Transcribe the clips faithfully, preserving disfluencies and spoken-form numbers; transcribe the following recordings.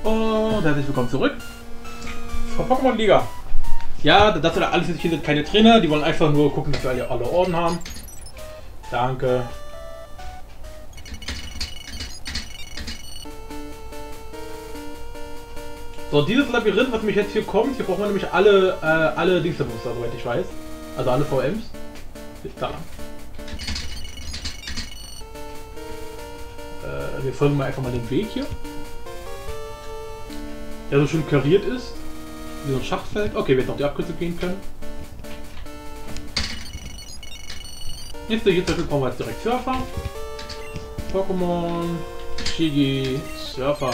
Und herzlich willkommen zurück zur Pokémon Liga. Ja, das sind alles hier sind keine Trainer, die wollen einfach nur gucken, dass wir alle, alle Orden haben. Danke. So, dieses Labyrinth, was mich jetzt hier kommt, hier brauchen wir nämlich alle, äh, alle Dingsterbooster, soweit ich weiß. Also alle V Ms. Ist klar. Äh, wir folgen mal einfach mal den Weg hier. Der so schön kariert ist. Wie so ein Schachtfeld. Okay, wir hätten auch die Abkürzung gehen können. Jetzt hier zum Beispiel brauchen wir jetzt direkt Surfer. Pokémon Shigi Surfer.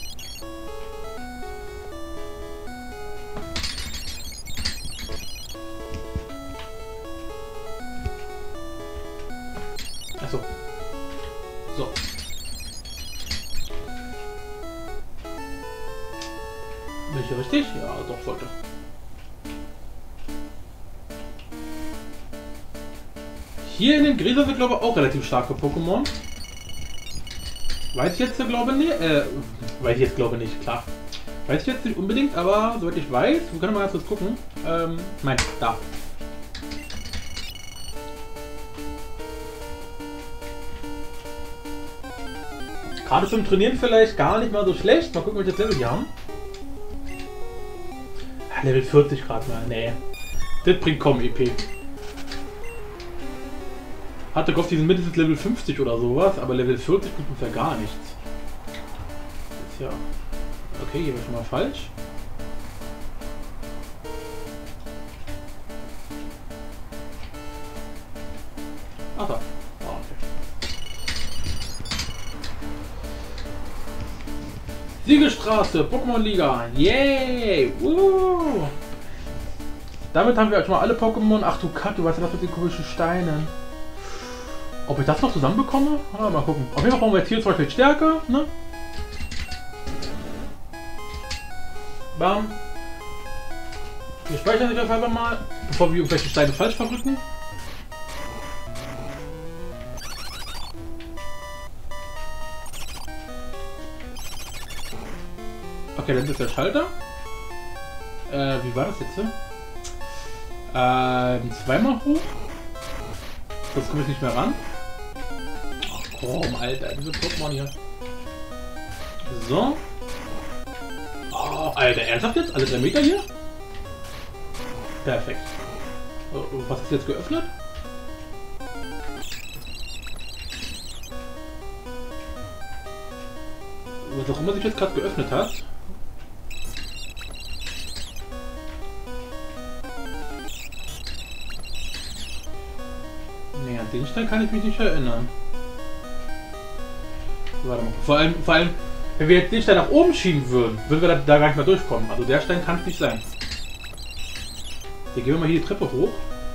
Achso. So. Bin ich hier richtig? Ja, doch, sollte. Hier in den Gräsern sind, glaube ich, auch relativ starke Pokémon. Weiß ich jetzt, glaube ich, nicht. Äh, weiß ich jetzt, glaube ich, nicht, klar. Weiß ich jetzt nicht unbedingt, aber soweit ich weiß, wir können mal ganz kurz gucken. Ähm, nein, da. Gerade zum Trainieren vielleicht gar nicht mal so schlecht. Mal gucken, welches Level die haben. Level vierzig Grad mal. Nee. Das bringt kaum E P. Hatte gehofft, die sind mindestens Level fünfzig oder sowas, aber Level vierzig bringt uns ja gar nichts. Das ist ja. Okay, hier war schon mal falsch. Ach da. Oh, okay. Siegestraße, Pokémon Liga. Yay! Woo! Damit haben wir schon mal alle Pokémon. Ach du Kat, du weißt ja was mit den komischen Steinen. Ob ich das noch zusammenbekomme? Ah, mal gucken. Auf jeden Fall brauchen wir jetzt hier zum Beispiel Stärke, ne? Bam. Wir speichern sich das einfach mal, bevor wir irgendwelche Steine falsch verrücken. Okay, dann ist der Schalter. Äh, wie war das jetzt? Ähm, zweimal hoch. Sonst komme ich nicht mehr ran. Ach komm, Alter, diese Pokémon hier. So. Oh, Alter, ernsthaft jetzt? Alle drei Meter hier? Perfekt. Oh, was ist jetzt geöffnet? Was auch immer sich jetzt gerade geöffnet hat. Nee, an den Stein kann ich mich nicht erinnern. Warte mal. Vor allem, vor allem, wenn wir jetzt den Stein nach oben schieben würden, würden wir da, da gar nicht mehr durchkommen. Also der Stein kann es nicht sein. Hier gehen wir mal hier die Treppe hoch.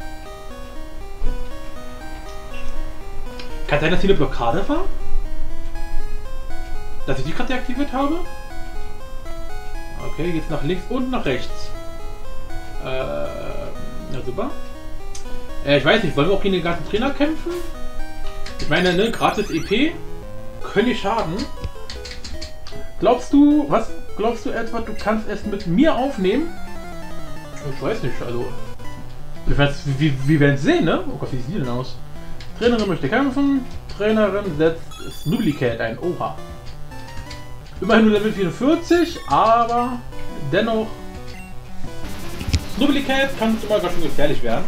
Kann sein, dass hier eine Blockade war? Dass ich die gerade deaktiviert habe? Okay, jetzt nach links und nach rechts. Äh, ja super. Äh, ich weiß nicht, wollen wir auch gegen den ganzen Trainer kämpfen? Ich meine, ne, gratis E P können nicht schaden. Glaubst du, was glaubst du etwa, du kannst es mit mir aufnehmen? Ich weiß nicht, also. Wir, wir werden es sehen, ne? Oh Gott, wie sieht die denn aus? Trainerin möchte kämpfen. Trainerin setzt Snublicat ein. Oha. Immerhin nur Level vierundvierzig, aber dennoch. Snublicat kann immer ganz schön gefährlich werden.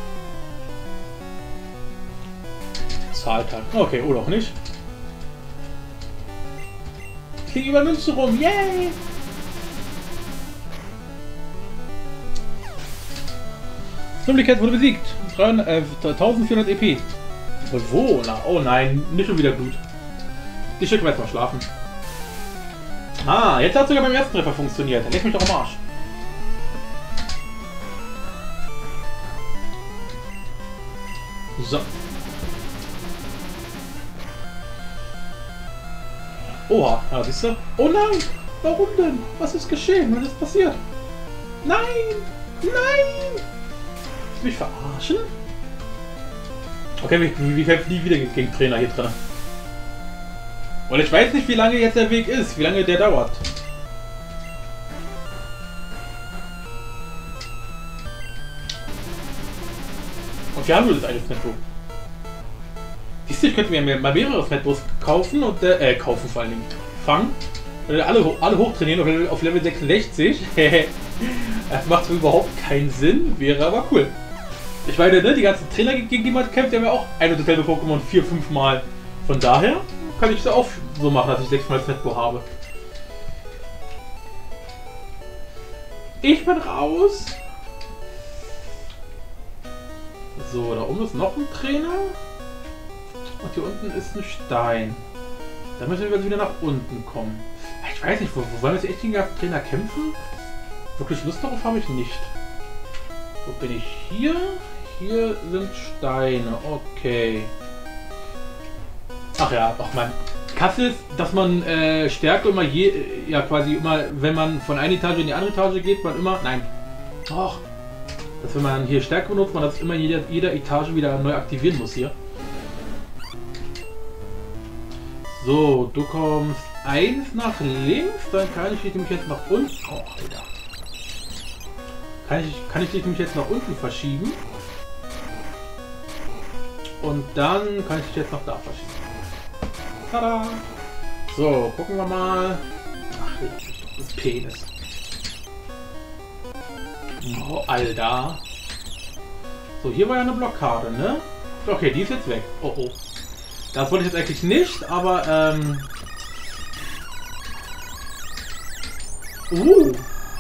Zahlt halt. Okay, oder auch nicht. Krieg über Münze rum. Yay! Snublicat wurde besiegt. eintausendvierhundert E P. Und wo? Na, oh nein, nicht schon wieder Blut. Die schicken wir jetzt mal schlafen. Ah, jetzt hat es sogar beim ersten Treffer funktioniert. Dann leg mich doch am Arsch. So. Oha, ja, siehst du? Oh nein! Warum denn? Was ist geschehen? Was ist passiert? Nein! Nein! Willst du mich verarschen? Okay, wie, wie kämpfen die wieder gegen Trainer hier drin? Und ich weiß nicht, wie lange jetzt der Weg ist, wie lange der dauert. Und wir haben nur das eine Smetbo. Siehst du, ich könnte mir mal mehrere Smetbos kaufen und, äh, äh, kaufen vor allen Dingen. Fangen. Und alle, alle hochtrainieren auf Level, auf Level sechsundsechzig. Das macht überhaupt keinen Sinn, wäre aber cool. Ich meine, ne, die ganzen Trainer, gegen die man kämpft, die haben ja auch ein und dasselbe Pokémon vier, fünf Mal. Von daher kann ich es auch so machen, dass ich sechs Mal Smetbo habe. Ich bin raus. So, da oben ist noch ein Trainer. Und hier unten ist ein Stein. Da müssen wir wieder nach unten kommen. Ich weiß nicht, wo, wo wollen wir jetzt echt gegen den Trainer kämpfen? Wirklich Lust darauf habe ich nicht. Wo bin ich? Hier? Hier sind Steine. Okay. Ach ja, ach man. Kasse ist, dass man äh, Stärke immer je, ja quasi immer, wenn man von einer Etage in die andere Etage geht, man immer, nein. Och. Dass wenn man hier Stärke benutzt, man das immer jeder, jeder Etage wieder neu aktivieren muss hier. So, du kommst eins nach links, dann kann ich dich nämlich jetzt nach unten. Oh, Alter. Kann ich, kann ich dich nämlich jetzt nach unten verschieben. Und dann kann ich dich jetzt noch da verschieben. Tada! So, gucken wir mal. Ach, das Penis. Oh, Alter. So, hier war ja eine Blockade, ne? Okay, die ist jetzt weg. Oh, oh. Das wollte ich jetzt eigentlich nicht, aber, ähm... Uh!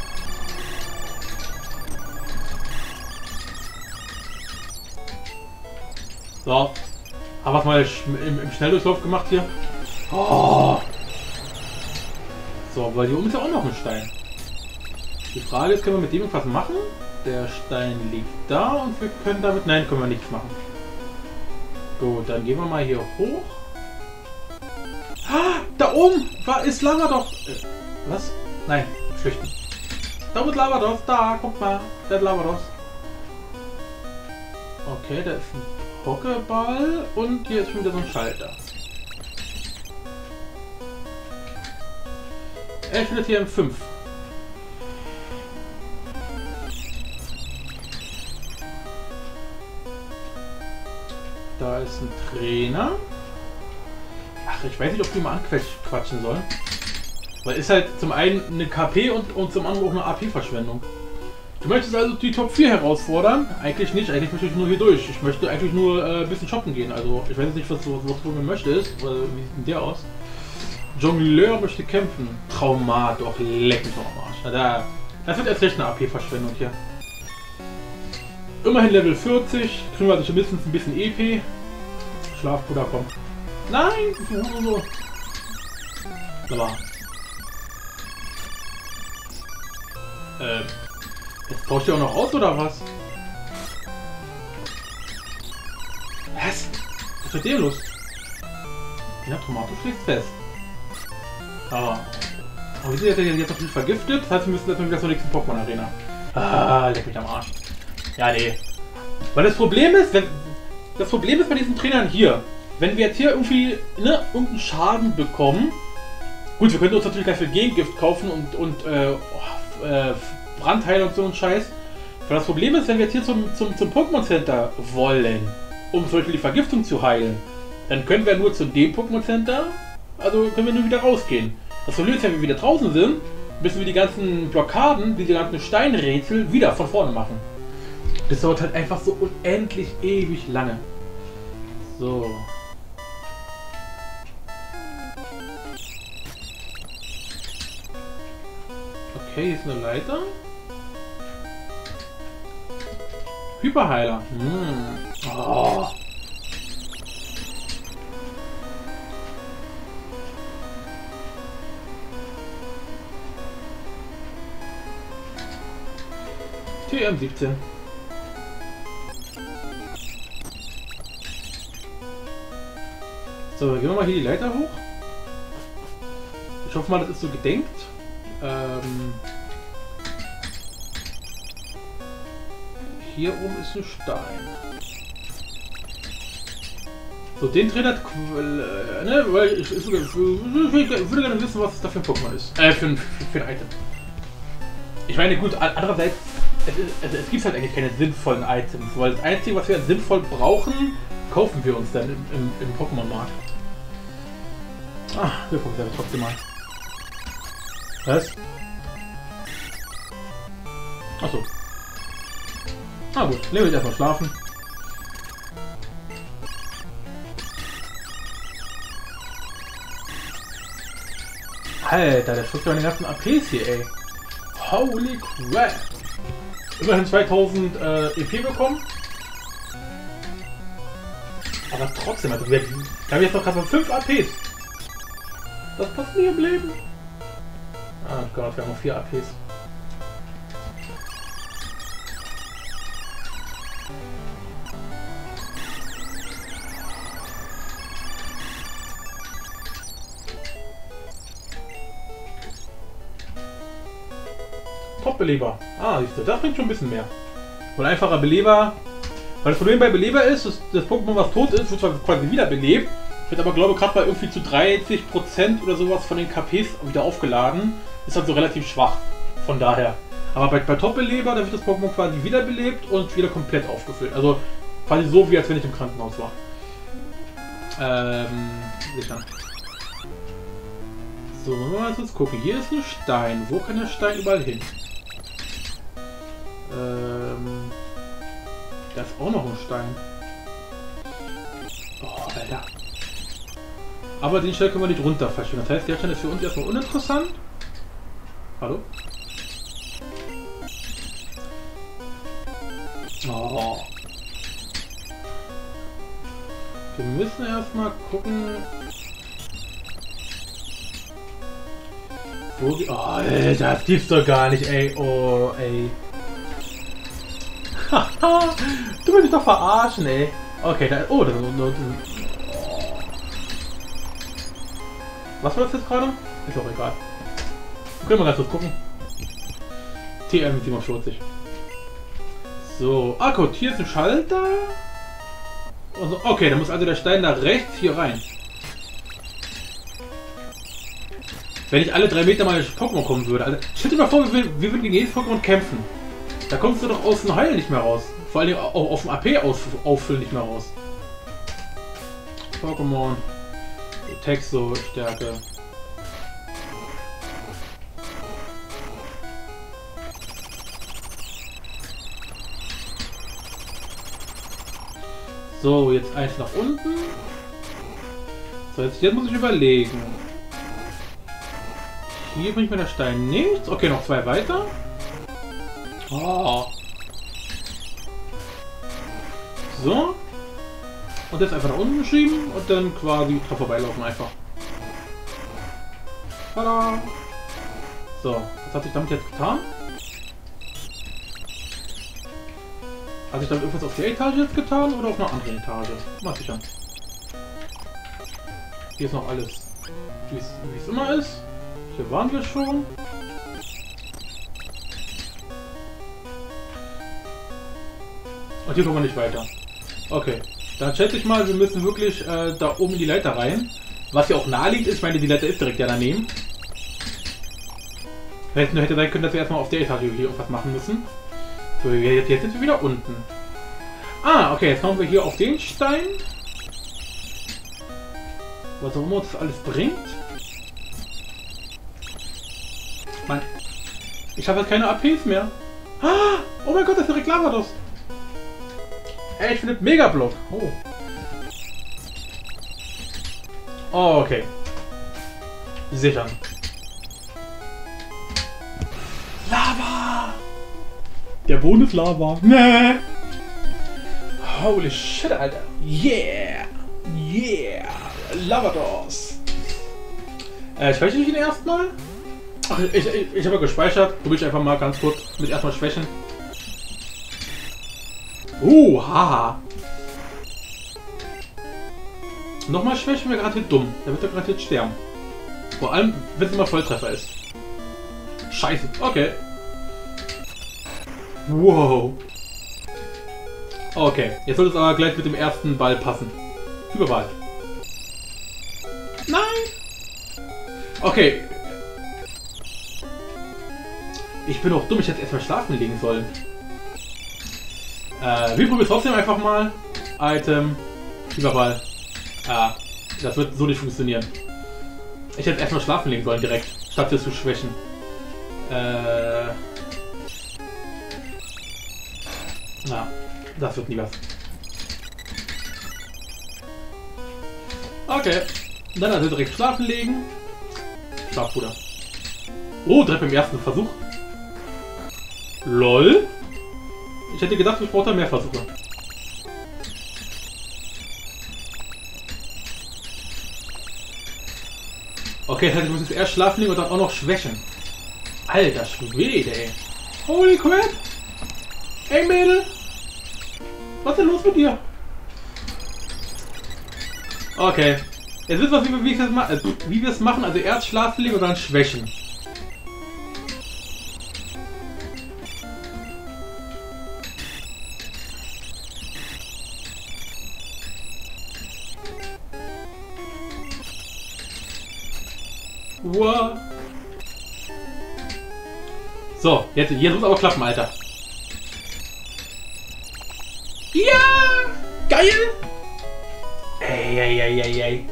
So. Haben wir es mal im, im Schnelldurchlauf gemacht hier. Oh! So, weil hier oben ist ja auch noch ein Stein. Die Frage ist, können wir mit dem irgendwas machen? Der Stein liegt da und wir können damit... Nein, können wir nichts machen. Gut, dann gehen wir mal hier hoch. Ah, da oben war, ist Lavados. Äh, was? Nein, flüchten. Da ist Lavados, da, guck mal. Der Lavados. Okay, da ist ein Pokéball und hier ist schon wieder so ein Schalter. Er findet hier im fünf. Da ist ein Trainer. Ach, ich weiß nicht, ob die mal anquatschen sollen. Weil ist halt zum einen eine K P und, und zum anderen auch eine A P-Verschwendung. Du möchtest also die Top vier herausfordern? Eigentlich nicht, eigentlich möchte ich nur hier durch. Ich möchte eigentlich nur äh, ein bisschen shoppen gehen. Also ich weiß nicht, was, was, was du mir möchtest. Wie sieht denn der aus? Jongleur möchte kämpfen. Traumat, doch leck mich doch am Arsch. Na, da, das wird erst recht eine A P-Verschwendung hier. Immerhin Level vierzig, kriegen wir also mindestens ein bisschen E P. Schlafpuder kommt. Nein! So. Da war. Äh. Jetzt tauscht ihr auch noch aus oder was? Was? Was ist mit dem los? Ja, Tomato schlägt fest. Aber. Aber wir sind jetzt, jetzt natürlich vergiftet. Das heißt, wir müssen jetzt mal wieder zur nächsten Pokémon-Arena. Ah, leck mich am Arsch. Ja, nee. Weil das Problem ist, wenn, das Problem ist bei diesen Trainern hier, wenn wir jetzt hier irgendwie, ne, irgendeinen Schaden bekommen, gut, wir könnten uns natürlich gleich für Gegengift kaufen und, und äh, oh, äh, Brandheiler und so ein Scheiß. Aber das Problem ist, wenn wir jetzt hier zum, zum, zum Pokémon Center wollen, um zum Beispiel die Vergiftung zu heilen, dann können wir nur zu dem Pokémon Center, also können wir nur wieder rausgehen. Das Problem ist, wenn wir wieder draußen sind, müssen wir die ganzen Blockaden, diese ganzen Steinrätsel wieder von vorne machen. Das dauert halt einfach so unendlich ewig lange. So. Okay, hier ist eine Leiter. Hyperheiler. Hm. Oh. T M siebzehn. So, gehen wir mal hier die Leiter hoch. Ich hoffe mal, das ist so gedenkt. Ähm hier oben ist ein Stein. So, den Trainer, äh, ne, weil ich, ich, ich, ich würde gerne wissen, was das da für ein Pokémon ist. Äh, für ein, für, für ein Item. Ich meine, gut, andererseits, es, ist, also es gibt halt eigentlich keine sinnvollen Items, weil das Einzige, was wir sinnvoll brauchen, kaufen wir uns dann im, im, im Pokémon-Markt. Ah, wir gucken es aber trotzdem mal. Was? Achso. Ah gut, legen wir jetzt erstmal schlafen. Alter, der schluckt ja meine ganzen A Ps hier, ey. Holy crap! Immerhin zweitausend äh, E P bekommen. Aber trotzdem, also wir, wir haben jetzt noch gerade fünf A Ps. Das passt nie im Leben. Oh Gott, wir haben noch vier A Ps. Top-Beleber. Ah, siehst du, das bringt schon ein bisschen mehr. Weil einfacher Beleber. Weil das Problem bei Beleber ist, dass das Pokémon, was tot ist, wird zwar quasi wiederbelebt, wird aber, glaube ich, gerade bei irgendwie zu dreißig Prozent oder sowas von den K Ps wieder aufgeladen. Ist also relativ schwach. Von daher. Aber bei, bei Top-Beleber, da wird das Pokémon quasi wiederbelebt und wieder komplett aufgefüllt. Also quasi so, wie als wenn ich im Krankenhaus war. Ähm, sicher. So, wollen wir mal kurz gucken. Hier ist ein Stein. Wo kann der Stein überall hin? Ähm, da ist auch noch ein Stein. Oh, Alter. Aber den Stein können wir nicht runterfischen. Das heißt, der Stein ist für uns erstmal uninteressant. Hallo? Oh. Wir müssen erstmal gucken. Wo die. Oh, Alter, das gibt's doch gar nicht, ey. Oh, ey. Haha, du willst dich doch verarschen, ey. Okay, da. Oh, das ist. Was war das jetzt gerade? Ist auch egal. Können wir ganz kurz gucken. T M siebenundvierzig. So, ah gut, hier ist ein Schalter. Also, okay, dann muss also der Stein da rechts hier rein. Wenn ich alle drei Meter mal ins Pokémon kommen würde. Also, stell dir mal vor, wir, wir würden gegen jedes Pokémon kämpfen. Da kommst du doch aus dem Heil nicht mehr raus. Vor allem auch auf dem A P auffüllen nicht mehr raus. Pokémon. Texo, Stärke. So, jetzt eins nach unten. So, jetzt, jetzt muss ich überlegen. Hier bringt mir der Stein nichts. Okay, noch zwei weiter. Oh. So. Und jetzt einfach nach unten schieben und dann quasi dran vorbeilaufen einfach. Tada! So, was hat sich damit jetzt getan? Hat sich damit irgendwas auf die Etage jetzt getan oder auf einer anderen Etage? Mal sicher. Hier ist noch alles, wie es immer ist. Hier waren wir schon. Und hier kommen wir nicht weiter. Okay, dann schätze ich mal, wir müssen wirklich äh, da oben in die Leiter rein. Was ja auch naheliegend ist, ich meine, die Leiter ist direkt ja daneben. Hätte, hätte sein können, dass wir erstmal auf der Etage hier irgendwas machen müssen. So, jetzt, jetzt sind wir wieder unten. Ah, okay, jetzt kommen wir hier auf den Stein. Was auch immer uns das alles bringt. Mann, ich habe jetzt keine A Ps mehr. Ah, oh mein Gott, das ist direkt Lavados. Ey, ich finde Megablock. Oh. Oh, okay. Sichern. Lava! Der Boden ist Lava. Nee. Holy shit, Alter. Yeah! Yeah! Lavados! Äh, ich speichere ihn erstmal. Ach, ich, ich, ich habe gespeichert. Probiere ich einfach mal ganz kurz mit erstmal schwächen. Uh, haha. Nochmal schwächen wir gerade dumm. Der wird ja gerade jetzt sterben. Vor allem, wenn es immer Volltreffer ist. Scheiße. Okay. Wow. Okay, jetzt soll es aber gleich mit dem ersten Ball passen. Überball. Nein! Okay. Ich bin auch dumm, ich hätte erstmal schlafen legen sollen. Äh, wir probieren trotzdem einfach mal. Item. Fieberball. Ah, das wird so nicht funktionieren. Ich hätte erstmal schlafen legen sollen direkt, statt das zu schwächen. Äh. Na, das wird nie was. Okay. Dann also direkt schlafen legen. Schlafbruder. Oh, direkt beim ersten Versuch. LOL. Ich hätte gedacht, ich brauche da mehr Versuche. Okay, das heißt, ich muss jetzt erst schlafen legen und dann auch noch schwächen. Alter Schwede, ey. Holy crap. Ey, Mädel. Was ist denn los mit dir? Okay. Jetzt wissen wir, wie, wie, ma wie wir es machen. Also erst schlafen legen und dann schwächen. Wow. So, jetzt, jetzt muss aber klappen, Alter. Ja! Geil! Ey, ey, ey, ey, ey.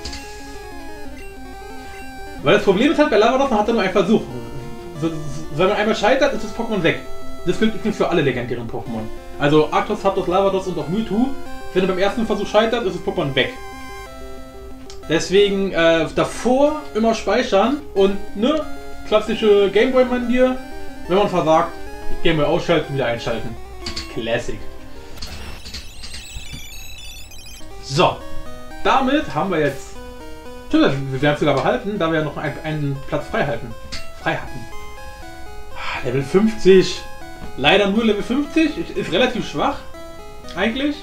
Weil das Problem ist halt, bei Lavados, man hat nur einen Versuch. So, so, wenn man einmal scheitert, ist das Pokémon weg. Das gilt übrigens für alle legendären Pokémon. Also Arctos, Zapdos, Lavados und auch Mewtwo. Wenn du beim ersten Versuch scheitert, ist das Pokémon weg. Deswegen äh, davor immer speichern und ne, klassische Gameboy-Manier. Wenn man versagt, Gameboy ausschalten, wieder einschalten. Classic. So, damit haben wir jetzt... Stimmt, wir werden es sogar behalten, da wir ja noch einen, einen Platz frei halten. Frei hatten. Level fünfzig. Leider nur Level fünfzig. Ist relativ schwach. Eigentlich.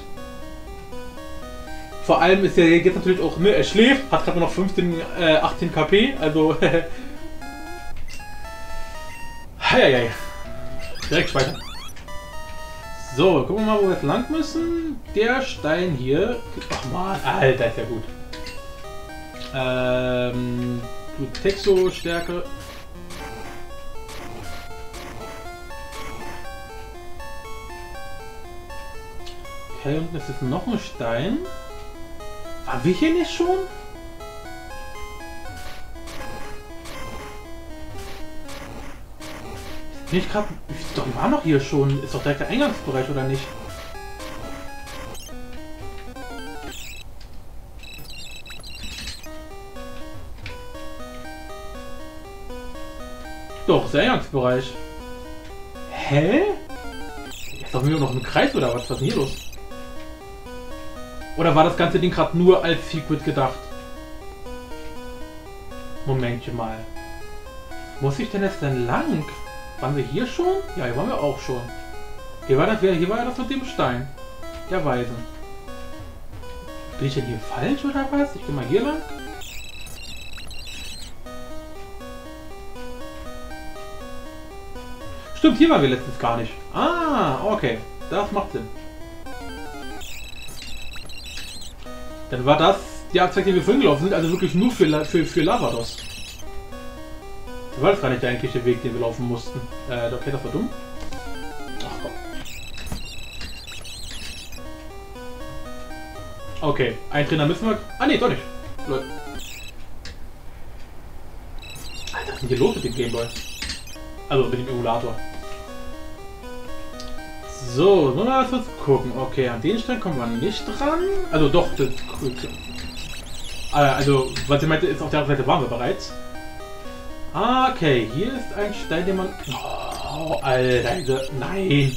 Vor allem ist er jetzt natürlich auch, ne, er schläft, hat gerade noch fünfzehn, äh, achtzehn K P, also... Heieiei. Direkt speichern. So, gucken wir mal, wo wir jetzt lang müssen. Der Stein hier. Ach man, Alter, ist ja gut. Ähm, Texo-Stärke. Okay, und es ist noch ein Stein. Waren wir hier nicht schon? Bin ich gerade. Doch, wir waren doch hier schon. Ist doch direkt der Eingangsbereich, oder nicht? Doch, ist der Eingangsbereich. Hä? Jetzt laufen wir noch im Kreis oder was? Was ist denn hier los? Oder war das ganze Ding gerade nur als Secret gedacht? Momentchen mal. Muss ich denn jetzt denn lang? Waren wir hier schon? Ja, hier waren wir auch schon. Hier war das, hier war das mit dem Stein. Der Weisen. Bin ich denn hier falsch oder was? Ich gehe mal hier lang. Stimmt, hier waren wir letztens gar nicht. Ah, okay. Das macht Sinn. Dann war das die Abzweig, die wir vorhin gelaufen sind, also wirklich nur für, für, für Lavados. Das war das gar nicht der eigentliche Weg, den wir laufen mussten. Äh, okay, das war dumm. Ach komm. Okay, ein Trainer müssen wir... Ah ne, doch nicht. Leute. Alter, was ist denn hier los mit dem Gameboy? Also mit dem Emulator. So, nur mal kurz gucken. Okay, an den Stellen kommen wir nicht dran. Also doch, das, also was ich meinte, ist auf der anderen Seite waren wir bereits. Okay, hier ist ein Stein, den man... Oh, Alter, diese... Nein!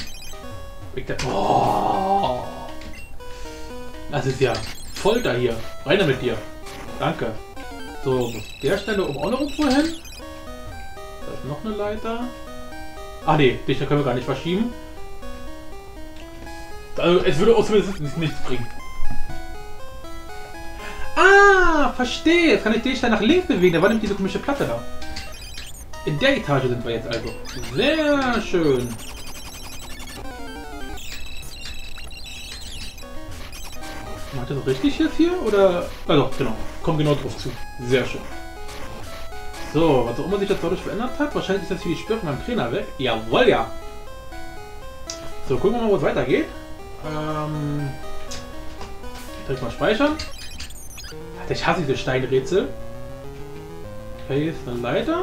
Oh, das ist ja Folter hier. Rein mit dir. Danke. So, muss der Stelle um auch noch irgendwo hin? Da ist noch eine Leiter. Ah ne, dich können wir gar nicht verschieben. Also, es würde uns zumindest nichts bringen. Ah, verstehe. Jetzt kann ich den Stein nach links bewegen. Da war nämlich diese komische Platte da. In der Etage sind wir jetzt also. Sehr schön. Macht das richtig jetzt hier? Oder? Also, genau. Kommt genau drauf zu. Sehr schön. So, was auch immer sich das dadurch verändert hat. Wahrscheinlich ist jetzt hier die Sperrung beim Trainer weg. Jawohl, ja. So, gucken wir mal, wo es weitergeht. Ähm, direkt mal speichern. Alter, ich hasse diese Steinrätsel. Okay, hier ist eine Leiter.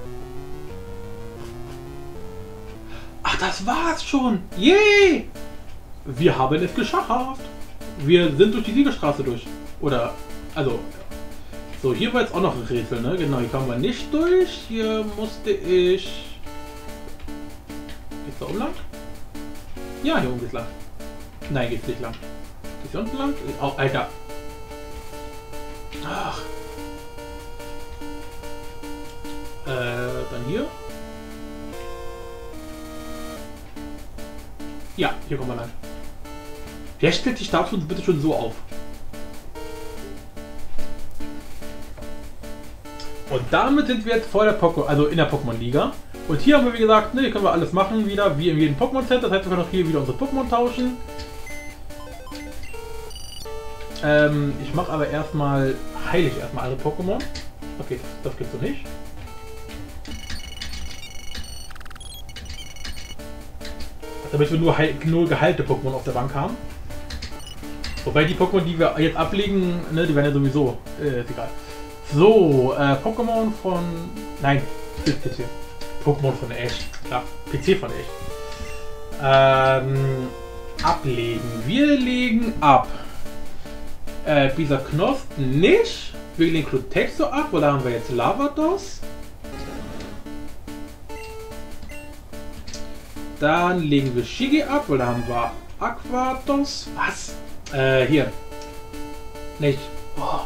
Ach, das war's schon. Yay! Wir haben es geschafft. Wir sind durch die Siegerstraße durch. Oder, also... So, hier war jetzt auch noch ein Rätsel, ne? Genau, hier kamen wir nicht durch. Hier musste ich... Geht's da oben lang? Ja, hier oben geht's lang. Nein, geht's nicht lang. Geht's hier unten lang? Oh, Alter. Ach. Äh, dann hier. Ja, hier kommen wir lang. Wer stellt die Statue bitte schon so auf? Und damit sind wir jetzt vor der Pokémon, also in der Pokémon-Liga. Und hier haben wir, wie gesagt, ne, hier können wir alles machen wieder, wie in jedem Pokémon-Center. Das heißt, wir können auch hier wieder unsere Pokémon tauschen. Ähm, ich mache aber erstmal, heile ich erstmal alle Pokémon. Okay, das, das gibt's so nicht. Damit wir nur, heil, nur geheilte Pokémon auf der Bank haben. Wobei die Pokémon, die wir jetzt ablegen, ne, die werden ja sowieso, äh, ist egal. So, äh, Pokémon von, nein, P C. Pokémon von Ash, klar, P C von Ash. Ähm, ablegen. Wir legen ab. Äh, Bisaknost nicht. Wir legen Klutexo ab, weil da haben wir jetzt Lavados. Dann legen wir Shigi ab, weil da haben wir Aquados. Was? Äh, hier. Nicht. Oh.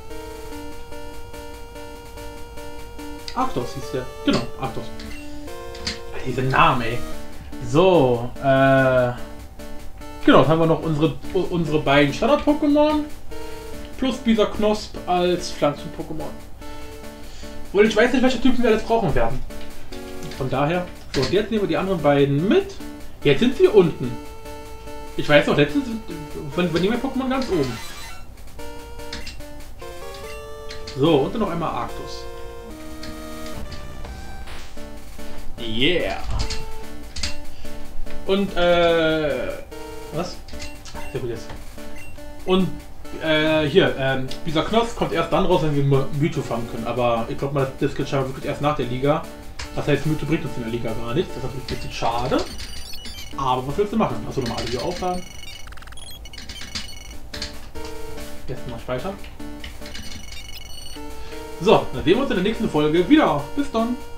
Arctos hieß der. Genau, Arctos. Diese Namen, ey. So, äh. Genau, dann haben wir noch unsere, unsere beiden Standard-Pokémon. Plus Bisaknosp als Pflanzen-Pokémon. Und ich weiß nicht, welche Typen wir alles brauchen werden. Von daher. So, und jetzt nehmen wir die anderen beiden mit. Jetzt sind sie unten. Ich weiß noch, letztens von, von nehmen wir Pokémon ganz oben. So, und dann noch einmal Arctos. Yeah! Und, äh... was? Sehr gut jetzt. Und, äh, hier, ähm, dieser Knoss kommt erst dann raus, wenn wir Mewtwo fangen können. Aber ich glaube mal, das geht scheinbar wirklich erst nach der Liga. Das heißt, Mewtwo bringt uns in der Liga gar nichts. Das ist natürlich ein bisschen schade. Aber was willst du machen? Achso, nochmal alle hier aufladen. Jetzt mal speichern. So, dann sehen wir uns in der nächsten Folge wieder. Bis dann!